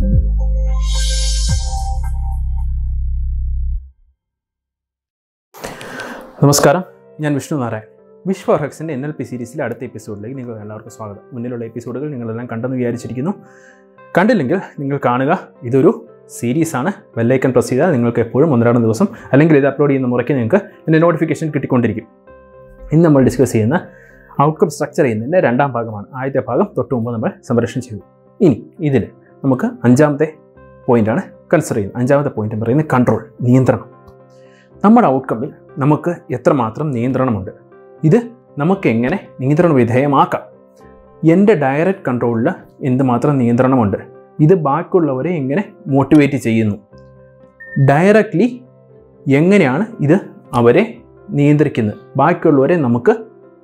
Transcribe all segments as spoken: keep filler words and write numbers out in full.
നമസ്കാരം, ഞാൻ Vishnu Narayan. Wish for ഹക്സിൻ്റെ എൻ എൽ പി സീരീസിലെ അടുത്ത എപ്പിസോഡിലേക്ക് നിങ്ങൾക്ക് എല്ലാവർക്കും സ്വാഗതം. മുന്നിലുള്ള എപ്പിസോഡുകൾ നിങ്ങളെല്ലാം കണ്ടെന്ന് വിചാരിച്ചിരിക്കുന്നു. കണ്ടില്ലെങ്കിൽ നിങ്ങൾ കാണുക. ഇതൊരു സീരീസാണ്. ബെല്ലൈക്കൺ പ്രസ് ചെയ്താൽ നിങ്ങൾക്ക് എപ്പോഴും ഒന്നരാടം ദിവസം അല്ലെങ്കിൽ ഇത് അപ്ലോഡ് ചെയ്യുന്ന മുറയ്ക്ക് നിങ്ങൾക്ക് എൻ്റെ നോട്ടിഫിക്കേഷൻ കിട്ടിക്കൊണ്ടിരിക്കും. ഇന്ന് നമ്മൾ ഡിസ്കസ് ചെയ്യുന്ന ഔട്ട്കം സ്ട്രക്ചർ ചെയ്യുന്നതിൻ്റെ രണ്ടാം ഭാഗമാണ്. ആദ്യത്തെ ഭാഗം തൊട്ട് മുമ്പ് നമ്മൾ സംപ്രേഷണം ചെയ്തു. ഇനി ഇതിൽ നമുക്ക് അഞ്ചാമത്തെ പോയിൻ്റാണ് കൺസിഡർ ചെയ്യുന്നത്. അഞ്ചാമത്തെ പോയിൻ്റ് എന്ന് പറയുന്നത് കൺട്രോൾ, നിയന്ത്രണം. നമ്മുടെ ഔട്ട്കമ്മിൽ നമുക്ക് എത്രമാത്രം നിയന്ത്രണമുണ്ട്, ഇത് നമുക്ക് എങ്ങനെ നിയന്ത്രണ വിധേയമാക്കാം. എൻ്റെ ഡയറക്റ്റ് കൺട്രോളിൽ എന്തുമാത്രം നിയന്ത്രണമുണ്ട്, ഇത് ബാക്കിയുള്ളവരെ എങ്ങനെ മോട്ടിവേറ്റ് ചെയ്യുന്നു, ഡയറക്റ്റ്ലി എങ്ങനെയാണ് ഇത് അവരെ നിയന്ത്രിക്കുന്നത്, ബാക്കിയുള്ളവരെ നമുക്ക്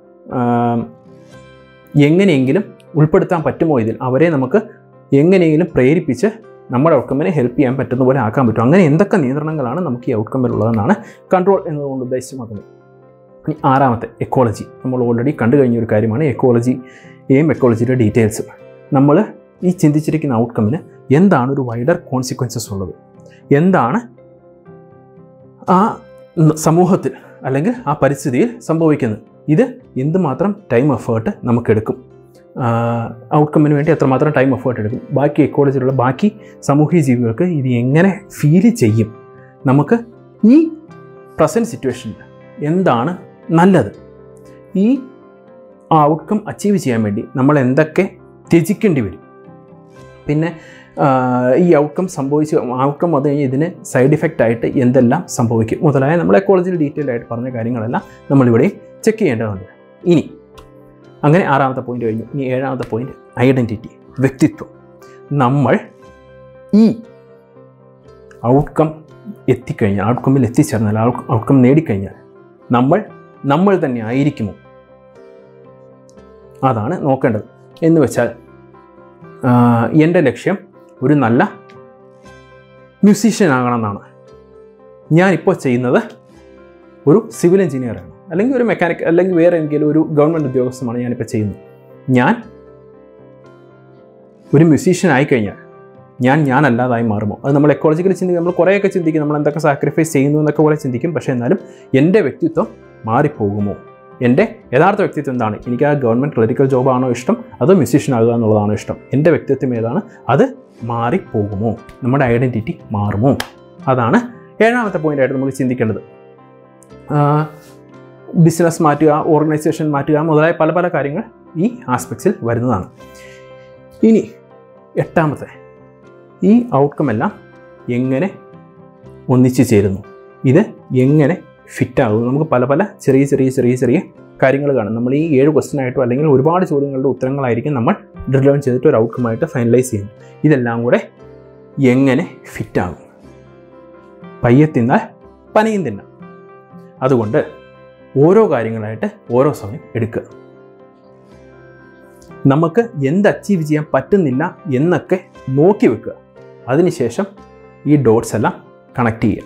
എങ്ങനെയെങ്കിലും ഉൾപ്പെടുത്താൻ പറ്റുമോ, ഇതിൽ അവരെ നമുക്ക് എങ്ങനെയെങ്കിലും പ്രേരിപ്പിച്ച് നമ്മുടെ ഔട്ട്കമ്മിനെ ഹെൽപ്പ് ചെയ്യാൻ പറ്റുന്ന പോലെ ആക്കാൻ പറ്റും. അങ്ങനെ എന്തൊക്കെ നിയന്ത്രണങ്ങളാണ് നമുക്ക് ഈ ഔട്ട്കമ്മിലുള്ളതെന്നാണ് കൺട്രോൾ എന്നതുകൊണ്ട് ഉദ്ദേശിക്കുന്നത്. ഇനി ആറാമത്തെ എക്കോളജി. നമ്മൾ ഓൾറെഡി കണ്ടു കഴിഞ്ഞൊരു കാര്യമാണ് എക്കോളജിയെയും എക്കോളജിയുടെ ഡീറ്റെയിൽസും. നമ്മൾ ഈ ചിന്തിച്ചിരിക്കുന്ന ഔട്ട്കമ്മിന് എന്താണ് ഒരു വൈഡർ കോൺസിക്വൻസസ് ഉള്ളത്, എന്താണ് ആ സമൂഹത്തിൽ അല്ലെങ്കിൽ ആ പരിസ്ഥിതിയിൽ സംഭവിക്കുന്നത്, ഇത് എന്തുമാത്രം ടൈം എഫേർട്ട് നമുക്കെടുക്കും, ഔട്ട്കമ്മിന് വേണ്ടി എത്രമാത്രം ടൈം എഫേർട്ട് എടുക്കും, ബാക്കി എക്കോളജിയിലുള്ള ബാക്കി സാമൂഹിക ജീവികൾക്ക് ഇത് എങ്ങനെ ഫീൽ ചെയ്യും, നമുക്ക് ഈ പ്രസൻറ്റ് സിറ്റുവേഷനിൽ എന്താണ് നല്ലത്, ഈ ഔട്ട്കം അച്ചീവ് ചെയ്യാൻ വേണ്ടി നമ്മൾ എന്തൊക്കെ ത്യജിക്കേണ്ടി വരും, പിന്നെ ഈ ഔട്ട്കം സംഭവിച്ച് ഔട്ട്കം വന്നു കഴിഞ്ഞാൽ ഇതിന് സൈഡ് ഇഫക്റ്റ് ആയിട്ട് എന്തെല്ലാം സംഭവിക്കും മുതലായ നമ്മൾ എക്കോളജിയിൽ ഡീറ്റെയിൽ ആയിട്ട് പറഞ്ഞ കാര്യങ്ങളെല്ലാം നമ്മളിവിടെയും ചെക്ക് ചെയ്യേണ്ടതുണ്ട്. ഇനി അങ്ങനെ ആറാമത്തെ പോയിന്റ് കഴിഞ്ഞു. ഇനി ഏഴാമത്തെ പോയിന്റ് ഐഡൻറ്റിറ്റി, വ്യക്തിത്വം. നമ്മൾ ഈ ഔട്ട്കം എത്തിക്കഴിഞ്ഞാൽ, ഔട്ട്കമ്മിൽ എത്തിച്ചേർന്നാൽ, ഔട്ട്കം നേടിക്കഴിഞ്ഞാൽ നമ്മൾ നമ്മൾ തന്നെ ആയിരിക്കുമോ, അതാണ് നോക്കേണ്ടത്. എന്ന് വെച്ചാൽ എൻ്റെ ലക്ഷ്യം ഒരു നല്ല മ്യൂസീഷ്യൻ ആകണമെന്നാണ്. ഞാനിപ്പോൾ ചെയ്യുന്നത് ഒരു സിവിൽ എഞ്ചിനീയറാണ്, അല്ലെങ്കിൽ ഒരു മെക്കാനിക്, അല്ലെങ്കിൽ വേറെ എന്തെങ്കിലും ഒരു ഗവൺമെൻറ് ഉദ്യോഗസ്ഥമാണ് ഞാനിപ്പോൾ ചെയ്യുന്നത്. ഞാൻ ഒരു മ്യൂസീഷ്യൻ ആയിക്കഴിഞ്ഞാൽ ഞാൻ ഞാനല്ലാതായി മാറുമോ? അത് നമ്മൾ എക്കോളജിക്കലി ചിന്തിക്കും, നമ്മൾ കുറേയൊക്കെ ചിന്തിക്കും, നമ്മൾ എന്തൊക്കെ സാക്രിഫൈസ് ചെയ്യുന്നു എന്നൊക്കെ പോലെ ചിന്തിക്കും. പക്ഷേ എന്നാലും എൻ്റെ വ്യക്തിത്വം മാറിപ്പോകുമോ? എൻ്റെ യഥാർത്ഥ വ്യക്തിത്വം എന്താണ്? എനിക്ക് ആ ഗവൺമെൻറ് ക്ലറിക്കൽ ജോബാണോ ഇഷ്ടം, അതോ മ്യൂസീഷ്യൻ ആകുക എന്നുള്ളതാണോ ഇഷ്ടം? എൻ്റെ വ്യക്തിത്വം ഏതാണ്? അത് മാറിപ്പോകുമോ? നമ്മുടെ ഐഡൻറ്റിറ്റി മാറുമോ? അതാണ് ഏഴാമത്തെ പോയിൻ്റായിട്ട് നമ്മൾ ചിന്തിക്കേണ്ടത്. ബിസിനസ് മാറ്റുക, ഓർഗനൈസേഷൻ മാറ്റുക മുതലായ പല പല കാര്യങ്ങൾ ഈ ആസ്പെക്ട്സിൽ വരുന്നതാണ്. ഇനി എട്ടാമത്തെ, ഈ ഔട്ട്കം എല്ലാം എങ്ങനെ ഒന്നിച്ചു ചേരുന്നു, ഇത് എങ്ങനെ ഫിറ്റാകുന്നു. നമുക്ക് പല പല ചെറിയ ചെറിയ ചെറിയ ചെറിയ കാര്യങ്ങൾ കാണും. നമ്മൾ ഈ ഏഴ് ക്വസ്റ്റ്യൻ ആയിട്ടോ അല്ലെങ്കിൽ ഒരുപാട് ചോദ്യങ്ങളുടെ ഉത്തരങ്ങളായിരിക്കും നമ്മൾ ഡ്രിൽ ഡൗൺ ചെയ്തിട്ട് ഒരു ഔട്ട്കമായിട്ട് ഫൈനലൈസ് ചെയ്യുന്നു. ഇതെല്ലാം കൂടെ എങ്ങനെ ഫിറ്റാകും? പയ്യെ തിന്നാൽ പനയും തിന്നാം. അതുകൊണ്ട് ഓരോ കാര്യങ്ങളായിട്ട് ഓരോ സമയം എടുക്കുക. നമുക്ക് എന്ത് അച്ചീവ് ചെയ്യാൻ പറ്റുന്നില്ല എന്നൊക്കെ നോക്കി വെക്കുക. അതിനുശേഷം ഈ ഡോട്ട്സ് എല്ലാം കണക്ട് ചെയ്യുക.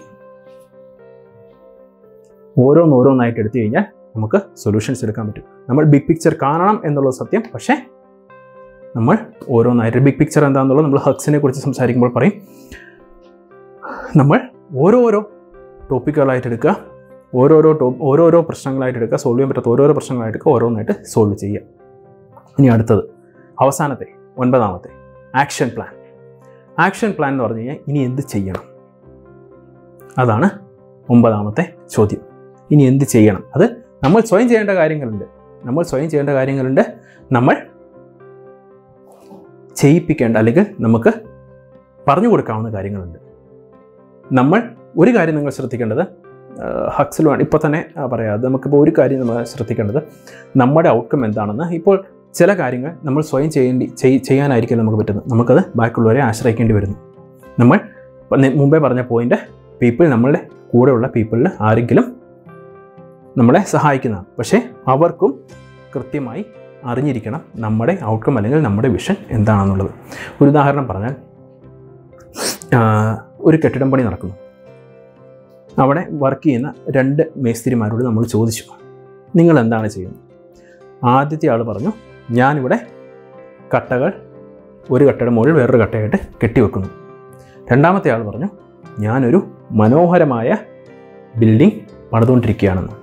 ഓരോന്നോരോന്നായിട്ട് എടുത്തു കഴിഞ്ഞാൽ നമുക്ക് സൊല്യൂഷൻസ് എടുക്കാൻ പറ്റും. നമ്മൾ ബിഗ് പിക്ചർ കാണണം എന്നുള്ളത് സത്യം. പക്ഷേ നമ്മൾ ഓരോന്നായിട്ട്, ബിഗ് പിക്ചർ എന്താണെന്നുള്ളത് നമ്മൾ ഹക്സിനെ കുറിച്ച് സംസാരിക്കുമ്പോൾ പറയും. നമ്മൾ ഓരോരോ ടോപ്പിക്കുകളായിട്ട് എടുക്കുക, ഓരോരോ ടോ ഓരോരോ പ്രശ്നങ്ങളായിട്ട് എടുക്കുക, സോൾവ് ചെയ്യാൻ പറ്റാത്ത ഓരോരോ പ്രശ്നങ്ങളായിട്ട് എടുക്കുക, ഓരോന്നായിട്ട് സോൾവ് ചെയ്യുക. ഇനി അടുത്തത് അവസാനത്തെ ഒൻപതാമത്തെ ആക്ഷൻ പ്ലാൻ. ആക്ഷൻ പ്ലാൻ എന്ന് പറഞ്ഞു കഴിഞ്ഞാൽ ഇനി എന്ത് ചെയ്യണം, അതാണ് ഒമ്പതാമത്തെ ചോദ്യം. ഇനി എന്ത് ചെയ്യണം? അത് നമ്മൾ സ്വയം ചെയ്യേണ്ട കാര്യങ്ങളുണ്ട്, നമ്മൾ സ്വയം ചെയ്യേണ്ട കാര്യങ്ങളുണ്ട് നമ്മൾ ചെയ്യിപ്പിക്കേണ്ട അല്ലെങ്കിൽ നമുക്ക് പറഞ്ഞു കൊടുക്കാവുന്ന കാര്യങ്ങളുണ്ട്. നമ്മൾ ഒരു കാര്യം നിങ്ങൾ ശ്രദ്ധിക്കേണ്ടത്, ഹക്സിലുമാണ് ഇപ്പോൾ തന്നെ പറയാം, അത് നമുക്കിപ്പോൾ ഒരു കാര്യം നമ്മൾ ശ്രദ്ധിക്കേണ്ടത് നമ്മുടെ ഔട്ട്കം എന്താണെന്ന്. ഇപ്പോൾ ചില കാര്യങ്ങൾ നമ്മൾ സ്വയം ചെയ്യേണ്ടി ചെയ്യാനായിരിക്കും നമുക്ക് പറ്റുന്നത്, നമുക്കത് ബാക്കിയുള്ളവരെ ആശ്രയിക്കേണ്ടി വരുന്നു. നമ്മൾ മുമ്പേ പറഞ്ഞ പോയിൻ്റ്, പീപ്പിൾ, നമ്മളുടെ കൂടെയുള്ള പീപ്പിളിൽ ആരെങ്കിലും നമ്മളെ സഹായിക്കുന്നതാണ്. പക്ഷേ അവർക്കും കൃത്യമായി അറിഞ്ഞിരിക്കണം നമ്മുടെ ഔട്ട്കം അല്ലെങ്കിൽ നമ്മുടെ വിഷൻ എന്താണെന്നുള്ളത്. ഒരു ഉദാഹരണം പറഞ്ഞാൽ, ഒരു കെട്ടിടം പണി നടക്കുന്നു. അവിടെ വർക്ക് ചെയ്യുന്ന രണ്ട് മേസ്തിരിമാരോട് നമ്മൾ ചോദിച്ചു, നിങ്ങൾ എന്താണ് ചെയ്യുന്നത്? ആദ്യത്തെ ആൾ പറഞ്ഞു, ഞാനിവിടെ കട്ടകൾ ഒരു കട്ടയുടെ മുകളിൽ വേറൊരു കട്ടയായിട്ട് കെട്ടിവെക്കുന്നു. രണ്ടാമത്തെ ആൾ പറഞ്ഞു ഞാനൊരു മനോഹരമായ ബിൽഡിംഗ് പണിതുകൊണ്ടിരിക്കുകയാണെന്ന്.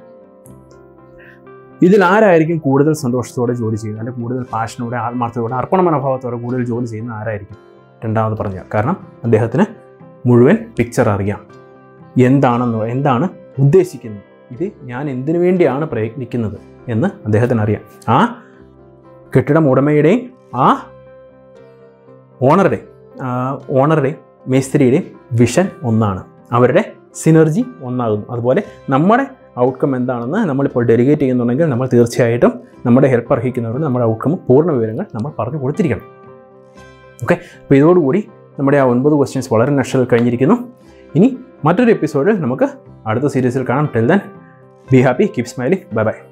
ഇതിൽ ആരായിരിക്കും കൂടുതൽ സന്തോഷത്തോടെ ജോലി ചെയ്യുന്നത്, അല്ലെങ്കിൽ കൂടുതൽ പാഷനോടെ ആത്മാർത്ഥതയോടെ അർപ്പണ മനോഭാവത്തോടെ കൂടുതൽ ജോലി ചെയ്യുന്ന ആരായിരിക്കും? രണ്ടാമത് പറഞ്ഞ. കാരണം അദ്ദേഹത്തിന് മുഴുവൻ പിക്ചർ അറിയാം, എന്താണെന്ന് എന്താണ് ഉദ്ദേശിക്കുന്നത്, ഇത് ഞാൻ എന്തിനു വേണ്ടിയാണ് പ്രയത്നിക്കുന്നത് എന്ന് അദ്ദേഹത്തിന് അറിയാം. ആ കെട്ടിടം ഉടമയുടെയും ആ ഓണറുടെയും ഓണറുടെയും മേസ്ത്രിയുടെയും വിഷൻ ഒന്നാണ്, അവരുടെ സിനർജി ഒന്നാകുന്നു. അതുപോലെ നമ്മുടെ ഔട്ട്കം എന്താണെന്ന് നമ്മളിപ്പോൾ ഡെലിഗേറ്റ് ചെയ്യുന്നുണ്ടെങ്കിൽ നമ്മൾ തീർച്ചയായിട്ടും നമ്മുടെ ഹെൽപ്പ് അർഹിക്കുന്നവരോട് നമ്മുടെ ഔട്ട്കം പൂർണ്ണ വിവരങ്ങൾ നമ്മൾ പറഞ്ഞു കൊടുത്തിരിക്കണം. ഓക്കെ, അപ്പോൾ ഇതോടുകൂടി നമ്മുടെ ആ ഒൻപത് ക്വസ്റ്റ്യൻസ് വളരെ നഷ്ടൽ കഴിഞ്ഞിരിക്കുന്നു. ഇനി മറ്റൊരു എപ്പിസോഡിൽ നമുക്ക് അടുത്ത സീരീസിൽ കാണാം. Till then be happy, keep smiling, bye by.